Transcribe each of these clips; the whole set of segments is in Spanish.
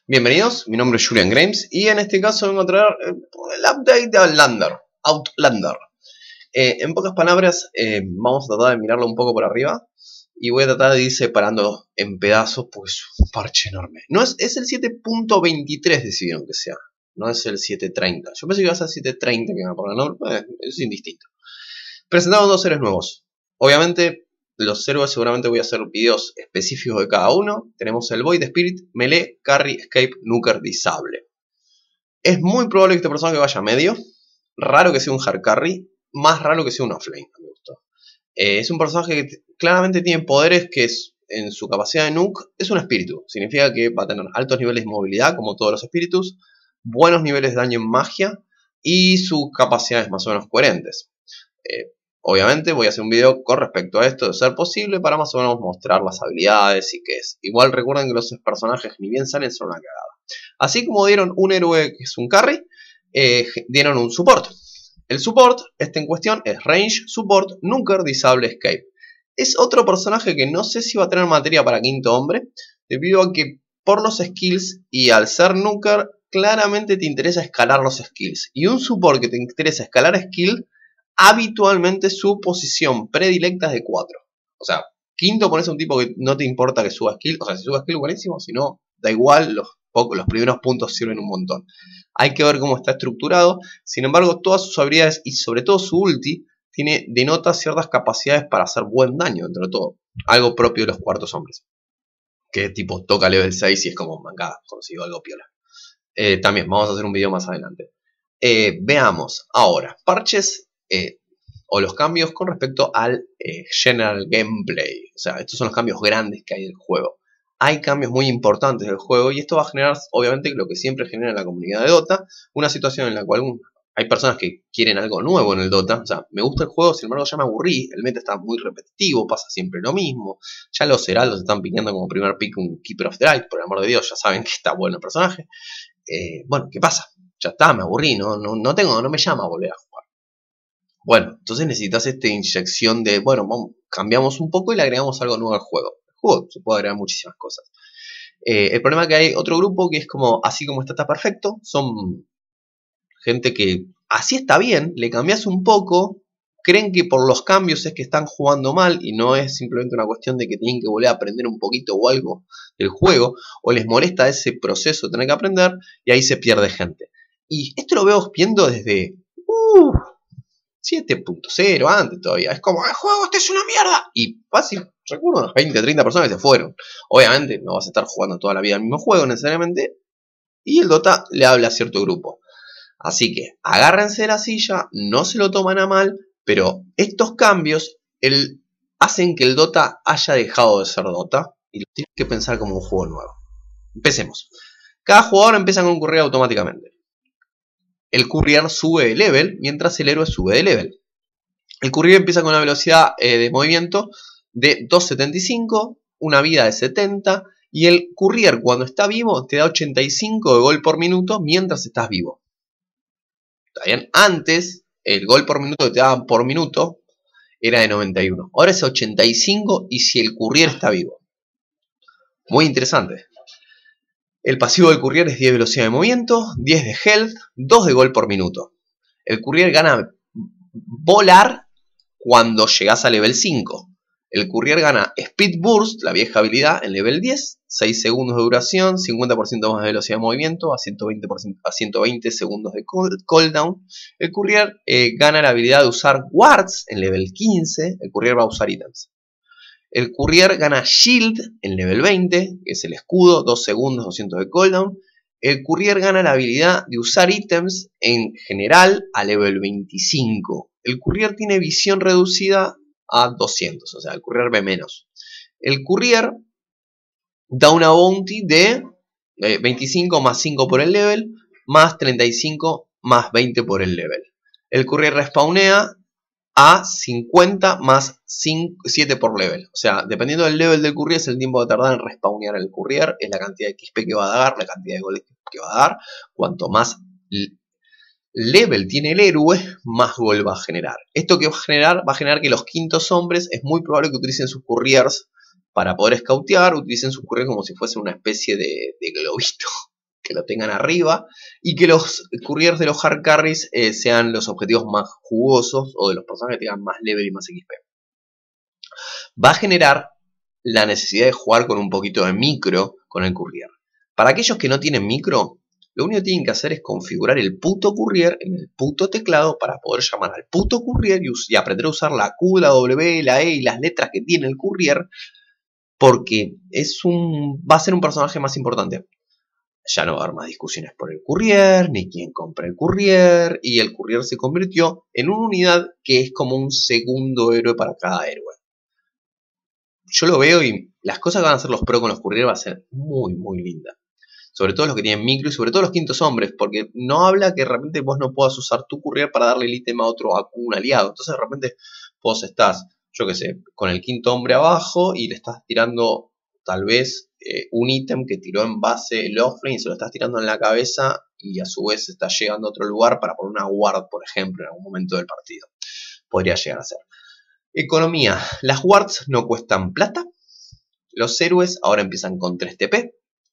Bienvenidos, mi nombre es Julian Grimes y en este caso vengo a traer el update de Outlander. En pocas palabras, vamos a tratar de mirarlo un poco por arriba y voy a tratar de ir separando en pedazos porque es un parche enorme. No es el 7.23 decidieron que sea, no es el 7.30. Yo pensé que iba a ser 7.30 que me ponen el nombre, es indistinto. Presentamos dos seres nuevos. Obviamente, los héroes seguramente voy a hacer videos específicos de cada uno. Tenemos el Void Spirit, Melee, Carry, Escape, Nuker, Disable. Es muy probable que este personaje vaya a medio. Raro que sea un hard carry. Más raro que sea un offlane. Me gustó. Es un personaje que claramente tiene poderes que en su capacidad de nuke es un espíritu. Significa que va a tener altos niveles de movilidad como todos los espíritus. Buenos niveles de daño en magia. Y sus capacidades más o menos coherentes. Obviamente voy a hacer un video con respecto a esto de ser posible para más o menos mostrar las habilidades y qué es. Igual recuerden que los personajes ni bien salen son una cagada. Así como dieron un héroe que es un carry, dieron un support. El support, este en cuestión, es Range, Support, Nuker, Disable, Escape. Es otro personaje que no sé si va a tener materia para quinto hombre, debido a que por los skills y al ser Nuker, claramente te interesa escalar los skills. Y un support que te interesa escalar skill, habitualmente su posición predilecta es de 4. O sea, quinto pones a un tipo que no te importa que suba skill. O sea, si suba skill buenísimo, si no, da igual, los primeros puntos sirven un montón. Hay que ver cómo está estructurado. Sin embargo, todas sus habilidades y sobre todo su ulti denota ciertas capacidades para hacer buen daño, entre todo. Algo propio de los cuartos hombres. Que tipo toca level 6 y es como mangada, consigo algo piola. También vamos a hacer un video más adelante. Veamos ahora, parches o los cambios con respecto al general gameplay. O sea, estos son los cambios grandes que hay en el juego. Hay cambios muy importantes del juego y esto va a generar, obviamente, lo que siempre genera la comunidad de Dota, una situación en la cual hay personas que quieren algo nuevo en el Dota. O sea, me gusta el juego, sin embargo ya me aburrí, el meta está muy repetitivo, pasa siempre lo mismo. Ya los heraldos están pidiendo como primer pick un Keeper of the Light, por el amor de Dios, ya saben que está bueno el personaje. Bueno, ¿qué pasa? Ya está, me aburrí, no me llama a volver a jugar. Bueno, entonces necesitas esta inyección de, bueno, cambiamos un poco y le agregamos algo nuevo al juego. El juego se puede agregar muchísimas cosas. El problema es que hay otro grupo que es como, así como está perfecto. Son gente que así está bien, le cambias un poco, creen que por los cambios es que están jugando mal y no es simplemente una cuestión de que tienen que volver a aprender un poquito o algo del juego, o les molesta ese proceso de tener que aprender y ahí se pierde gente. Y esto lo veo viendo desde 7.0 antes todavía. Es como, el juego este es una mierda. Y fácil, recuerdo unas 20, 30 personas que se fueron. Obviamente no vas a estar jugando toda la vida el mismo juego necesariamente. Y el Dota le habla a cierto grupo. Así que agárrense de la silla, no se lo toman a mal. Pero estos cambios hacen que el Dota haya dejado de ser Dota. Y lo tienes que pensar como un juego nuevo. Empecemos. Cada jugador empieza a concurrir automáticamente. El courier sube de level mientras el héroe sube de level. El courier empieza con una velocidad de movimiento de 2.75, una vida de 70 y el courier cuando está vivo te da 85 de gol por minuto mientras estás vivo. ¿Está bien? Antes el gol por minuto que te daban por minuto era de 91. Ahora es 85 y si el courier está vivo. Muy interesante. El pasivo del courier es 10 de velocidad de movimiento, 10 de health, 2 de gol por minuto. El courier gana volar cuando llegas a level 5. El courier gana Speed Burst, la vieja habilidad, en level 10, 6 segundos de duración, 50% más de velocidad de movimiento, a 120 segundos de cooldown. El courier gana la habilidad de usar wards en level 15, el courier va a usar ítems. El courier gana Shield en level 20, que es el escudo, 2 segundos, 200 de cooldown. El courier gana la habilidad de usar ítems en general a level 25. El courier tiene visión reducida a 200, o sea, el courier ve menos. El courier da una bounty de 25 más 5 por el level, más 35 más 20 por el level. El courier respawnea a 50 más 7 por level. O sea, dependiendo del level del courier es el tiempo de tardar en respawnear el courier, es la cantidad de XP que va a dar, la cantidad de goles que va a dar. Cuanto más level tiene el héroe, más gol va a generar. Esto que va a generar que los quintos hombres es muy probable que utilicen sus couriers para poder scoutear, utilicen sus couriers como si fuese una especie de globito. que lo tengan arriba, y que los couriers de los hard carries sean los objetivos más jugosos o de los personajes que tengan más level y más XP. Va a generar la necesidad de jugar con un poquito de micro con el courier. Para aquellos que no tienen micro, lo único que tienen que hacer es configurar el puto courier en el puto teclado para poder llamar al puto courier y aprender a usar la Q, la W, la E y las letras que tiene el courier, porque va a ser un personaje más importante. Ya no va a haber más discusiones por el courier, ni quién compra el courier, y el courier se convirtió en una unidad que es como un segundo héroe para cada héroe. Yo lo veo y las cosas que van a hacer los pro con los courier va a ser muy, muy linda. Sobre todo los que tienen micro y sobre todo los quintos hombres, porque no habla que de repente vos no puedas usar tu courier para darle el ítem a un aliado. Entonces de repente vos estás, yo qué sé, con el quinto hombre abajo y le estás tirando tal vez un ítem que tiró en base el offlane y se lo estás tirando en la cabeza y a su vez está llegando a otro lugar para poner una ward, por ejemplo, en algún momento del partido. Podría llegar a ser. Economía. Las wards no cuestan plata. Los héroes ahora empiezan con 3 TP.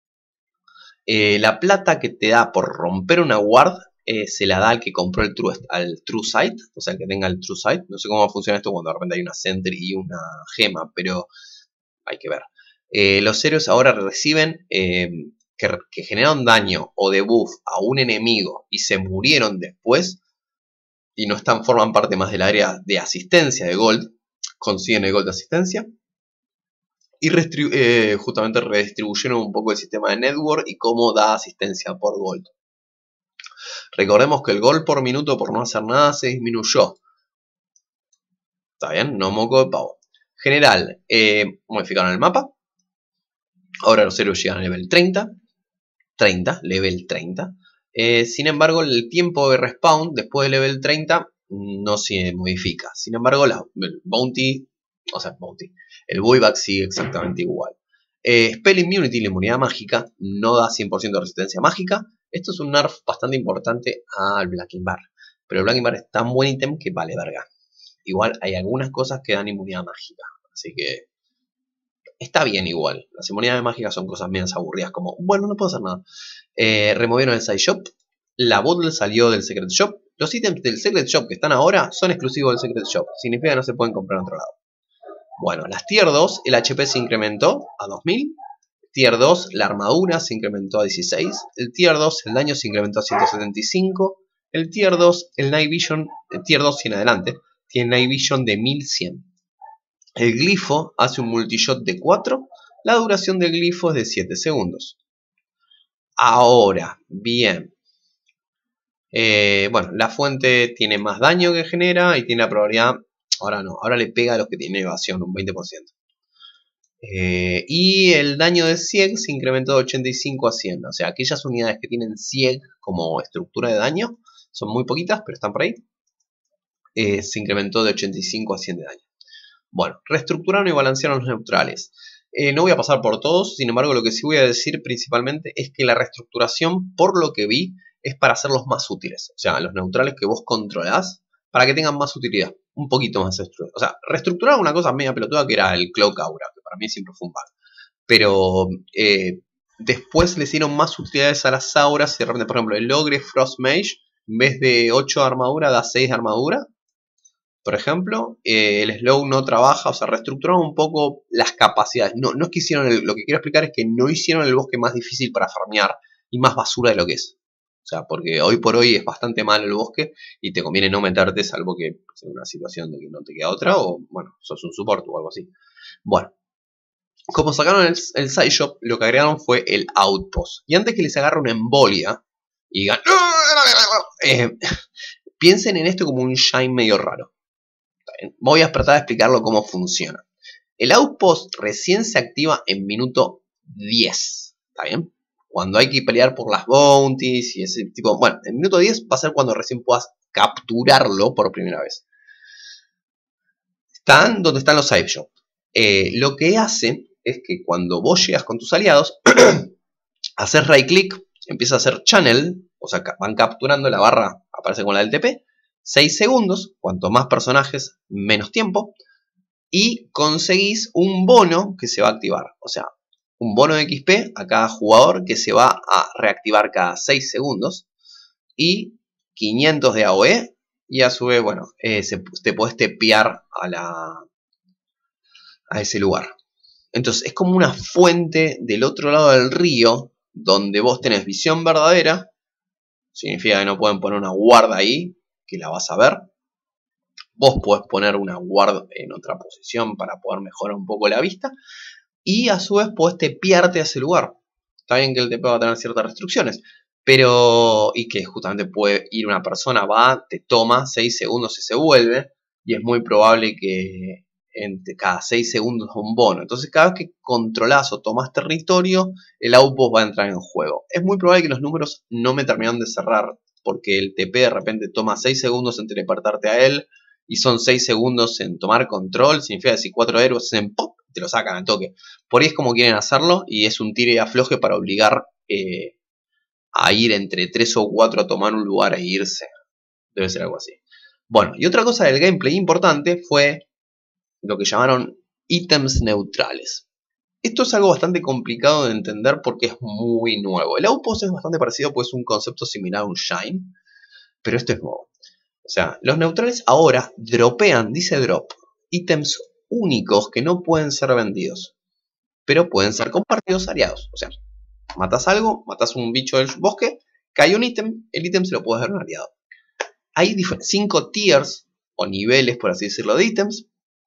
La plata que te da por romper una ward se la da al que compró al True Sight, o sea, el que tenga el True Sight. No sé cómo funciona esto cuando de repente hay una Sentry y una gema, pero hay que ver. Los héroes ahora reciben que generaron daño o debuff a un enemigo y se murieron después y no forman parte más del área de asistencia de Gold, consiguen el Gold de asistencia. Y justamente redistribuyeron un poco el sistema de network y cómo da asistencia por gold. Recordemos que el gold por minuto por no hacer nada se disminuyó. ¿Está bien? No moco de pavo. General, modificaron el mapa. Ahora los héroes llegan a nivel 30. Level 30. Sin embargo, el tiempo de respawn después de level 30 no se modifica. Sin embargo, el buyback sigue exactamente igual. Spell Immunity, la inmunidad mágica, no da 100% de resistencia mágica. Esto es un nerf bastante importante al Blacking Bar. Pero el Blacking Bar es tan buen ítem que vale verga. Igual hay algunas cosas que dan inmunidad mágica. Así que está bien igual. Las inmunidades mágicas son cosas menos aburridas como, bueno, no puedo hacer nada. Removieron el Side Shop. La bottle salió del Secret Shop. Los ítems del Secret Shop que están ahora son exclusivos del Secret Shop. Significa que no se pueden comprar en otro lado. Bueno, las Tier 2, el HP se incrementó a 2000. Tier 2, la armadura se incrementó a 16. El Tier 2, el daño se incrementó a 175. El Tier 2, el Night Vision, el Tier 2 y en adelante, tiene Night Vision de 1100. El glifo hace un multishot de 4. La duración del glifo es de 7 segundos. Ahora, bien. Bueno, la fuente tiene más daño que genera y tiene la probabilidad... Ahora no, ahora le pega a los que tienen evasión, un 20%. Y el daño de Sieg se incrementó de 85 a 100. O sea, aquellas unidades que tienen Sieg como estructura de daño, son muy poquitas, pero están por ahí. Se incrementó de 85 a 100 de daño. Bueno, reestructuraron y balancearon los neutrales. No voy a pasar por todos, sin embargo lo que sí voy a decir principalmente es que la reestructuración, por lo que vi, es para hacerlos más útiles. O sea, los neutrales que vos controlás, para que tengan más utilidad. Un poquito más estructurado. O sea, reestructuraron una cosa media pelotuda que era el Cloak Aura, que para mí siempre fue un bug. Pero después le hicieron más utilidades a las auras. Y de repente, por ejemplo, el Ogre Frost Mage, en vez de 8 de armadura, da 6 de armadura. Por ejemplo, el Slow no trabaja. O sea, reestructuraron un poco las capacidades. No es que hicieron lo que quiero explicar es que no hicieron el bosque más difícil para farmear y más basura de lo que es. O sea, porque hoy por hoy es bastante malo el bosque y te conviene no meterte, salvo que en una situación de que no te queda otra o, bueno, sos un support o algo así. Bueno, como sacaron el Side Shop, lo que agregaron fue el Outpost. Y antes que les agarre una embolia y digan, piensen en esto como un shine medio raro. Voy a tratar de explicarlo cómo funciona. El Outpost recién se activa en minuto 10. ¿Está bien? Cuando hay que pelear por las bounties y ese tipo... Bueno, el minuto 10 va a ser cuando recién puedas capturarlo por primera vez. Están donde están los side shops. Lo que hace es que cuando vos llegas con tus aliados, haces right click, empieza a hacer channel, o sea, van capturando la barra, aparece con la del TP, 6 segundos, cuanto más personajes, menos tiempo, y conseguís un bono que se va a activar. O sea, un bono de XP a cada jugador que se va a reactivar cada 6 segundos. Y 500 de AOE. Y a su vez, bueno, te podés tepear a ese lugar. Entonces es como una fuente del otro lado del río, donde vos tenés visión verdadera. Significa que no pueden poner una guarda ahí, que la vas a ver. Vos podés poner una guarda en otra posición para poder mejorar un poco la vista. Y a su vez podés tepearte a ese lugar. Está bien que el tepeo va a tener ciertas restricciones. Pero, y que justamente puede ir una persona, va, te toma 6 segundos y se vuelve. Y es muy probable que entre cada 6 segundos un bono. Entonces cada vez que controlás o tomás territorio, el outpost va a entrar en juego. Es muy probable que los números no me terminaron de cerrar, porque el TP de repente toma 6 segundos en teleportarte a él, y son 6 segundos en tomar control. Significa que si 4 héroes en pop, te lo sacan al toque. Por ahí es como quieren hacerlo, y es un tire y afloje para obligar a ir entre 3 o 4 a tomar un lugar e irse. Debe ser algo así. Bueno, y otra cosa del gameplay importante fue lo que llamaron ítems neutrales. Esto es algo bastante complicado de entender porque es muy nuevo. El Outpost es bastante parecido, pues es un concepto similar a un Shine, pero esto es nuevo. O sea, los neutrales ahora dropean, dice drop, ítems únicos que no pueden ser vendidos, pero pueden ser compartidos aliados. O sea, matas algo, matas un bicho del bosque, cae un ítem, el ítem se lo puedes dar a un aliado. Hay 5 tiers o niveles, por así decirlo, de ítems.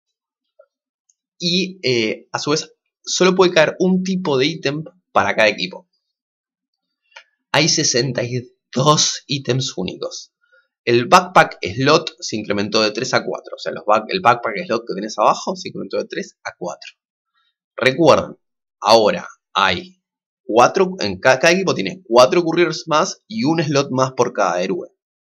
Y a su vez solo puede caer un tipo de ítem para cada equipo. Hay 62 ítems únicos. El backpack slot se incrementó de 3 a 4. O sea, el backpack slot que tenés abajo se incrementó de 3 a 4. Recuerden, ahora hay 4, en cada equipo tiene 4 couriers más y un slot más por cada héroe.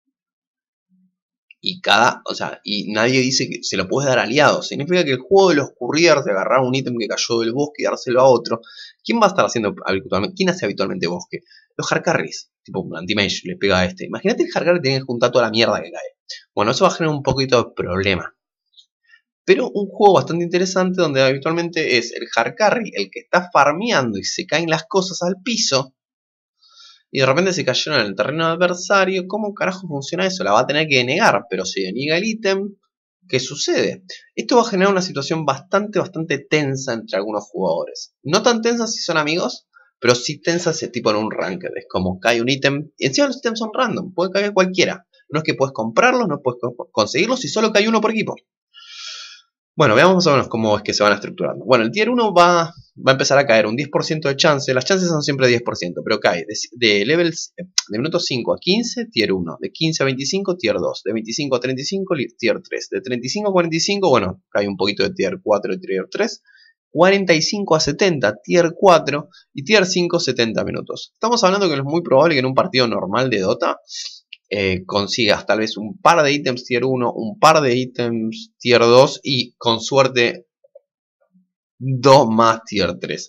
Y nadie dice que se lo puedes dar aliados. Significa que el juego de los couriers, de agarrar un ítem que cayó del bosque y dárselo a otro. ¿Quién va a estar haciendo habitualmente? ¿Quién hace habitualmente bosque? Los hardcarries. Tipo un anti-mage le pega a este. Imagínate el hardcarry tiene que juntar toda la mierda que cae. Bueno, eso va a generar un poquito de problema. Pero un juego bastante interesante donde habitualmente es el hardcarry el que está farmeando y se caen las cosas al piso. Y de repente se cayeron en el terreno adversario. ¿Cómo carajo funciona eso? La va a tener que denegar. Pero si deniega el ítem, ¿qué sucede? Esto va a generar una situación bastante tensa entre algunos jugadores. No tan tensa si son amigos, pero sí tensa ese tipo en un ranked. Es como cae un ítem. Y encima los ítems son random. Puede caer cualquiera. No es que puedes comprarlos, no puedes conseguirlos y solo cae uno por equipo. Bueno, veamos más o menos cómo es que se van estructurando. Bueno, el tier 1 va a empezar a caer un 10% de chance. Las chances son siempre 10%, pero cae de minutos 5 a 15, tier 1. De 15 a 25, tier 2. De 25 a 35, tier 3. De 35 a 45, bueno, cae un poquito de tier 4 y tier 3. 45 a 70, tier 4. Y tier 5, 70 minutos. Estamos hablando que es muy probable que en un partido normal de Dota consigas tal vez un par de ítems tier 1, un par de ítems tier 2 y con suerte 2 más tier 3.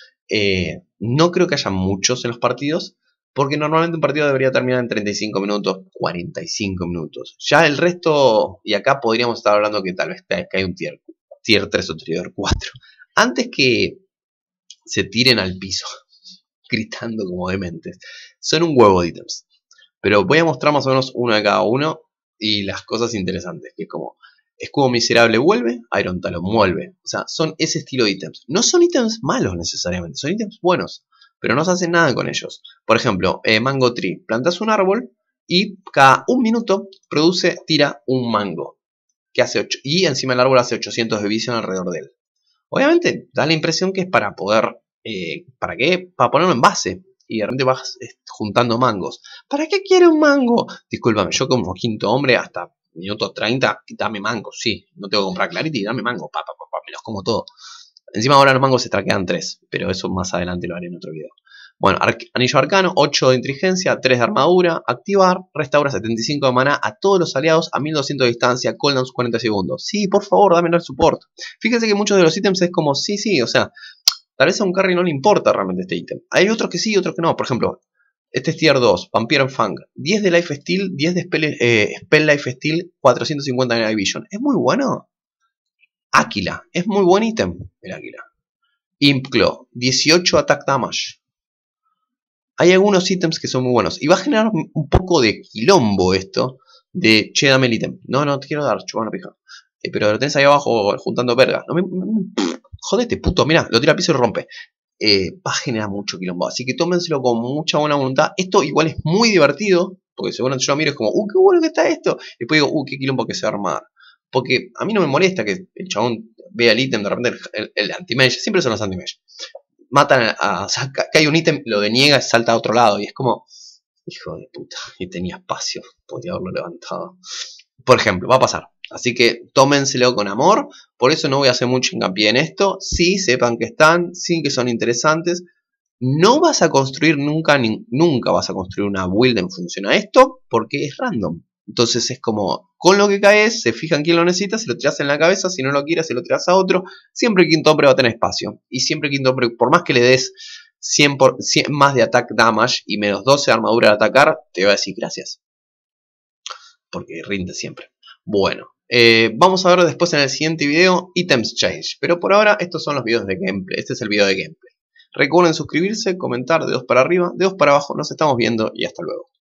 No creo que haya muchos en los partidos, porque normalmente un partido debería terminar en 35 minutos, 45 minutos. Ya el resto, y acá podríamos estar hablando que tal vez hay un tier 3 o tier 4. Antes que se tiren al piso, gritando como dementes, son un huevo de ítems. Pero voy a mostrar más o menos uno de cada uno y las cosas interesantes, que es como escudo miserable vuelve, Iron Talon vuelve. O sea, son ese estilo de ítems. No son ítems malos necesariamente, son ítems buenos, pero no se hace nada con ellos. Por ejemplo, Mango Tree. Plantas un árbol y cada un minuto tira un mango. Que hace 8, y encima el árbol hace 800 de visión alrededor de él. Obviamente, da la impresión que es para poder... ¿para qué? Para ponerlo en base. Y de repente vas juntando mangos. ¿Para qué quiere un mango? Discúlpame, yo como quinto hombre hasta minuto 30, dame mango, sí. No tengo que comprar Clarity, dame mango, me los como todo. Encima ahora los mangos se traquean 3, pero eso más adelante lo haré en otro video. Bueno, anillo arcano, 8 de inteligencia, 3 de armadura, activar, restaura 75 de maná a todos los aliados a 1200 de distancia, cooldowns 40 segundos. Sí, por favor, dame el support. Fíjense que muchos de los ítems es como, sí, o sea... Tal vez a un carry no le importa realmente este ítem. Hay otros que sí y otros que no. Por ejemplo, este es tier 2, Vampire Fang. 10 de Life Steal, 10 de Spell Life Steal, 450 de Night Vision. ¿Es muy bueno? Aquila. Es muy buen ítem el Aquila. Imp Claw, 18 attack damage. Hay algunos ítems que son muy buenos. Y va a generar un poco de quilombo esto. De, che, dame el ítem. No, no, te quiero dar, chupar una pija. Pero lo tenés ahí abajo juntando verga. No jodete, puto, mirá, lo tira al piso y rompe. Va a generar mucho quilombo. Así que tómenselo con mucha buena voluntad. Esto igual es muy divertido. Porque seguramente yo lo miro y es como, qué bueno que está esto. Y después digo, qué quilombo que se va a armar. Porque a mí no me molesta que el chabón vea el ítem, de repente el anti-mage. Siempre son los anti-mage. Matan o sea, cae un ítem, lo deniega y salta a otro lado. Y es como, hijo de puta, y tenía espacio, podría haberlo levantado. Por ejemplo, va a pasar. Así que tómenselo con amor. Por eso no voy a hacer mucho hincapié en esto. Sí, sepan que están, sí que son interesantes. No vas a construir nunca vas a construir una build en función a esto, porque es random. Entonces es como, con lo que caes, se fijan quién lo necesita, se lo tiras en la cabeza, si no lo quieres, se lo tiras a otro. Siempre el quinto hombre va a tener espacio. Y siempre el quinto hombre, por más que le des 100 más de attack damage y menos 12 de armadura de atacar, te va a decir gracias. Porque rinde siempre. Bueno, vamos a ver después en el siguiente video Items Change. Pero por ahora estos son los videos de gameplay. Este es el video de gameplay. Recuerden suscribirse, comentar, dedos para arriba, dedos para abajo. Nos estamos viendo y hasta luego.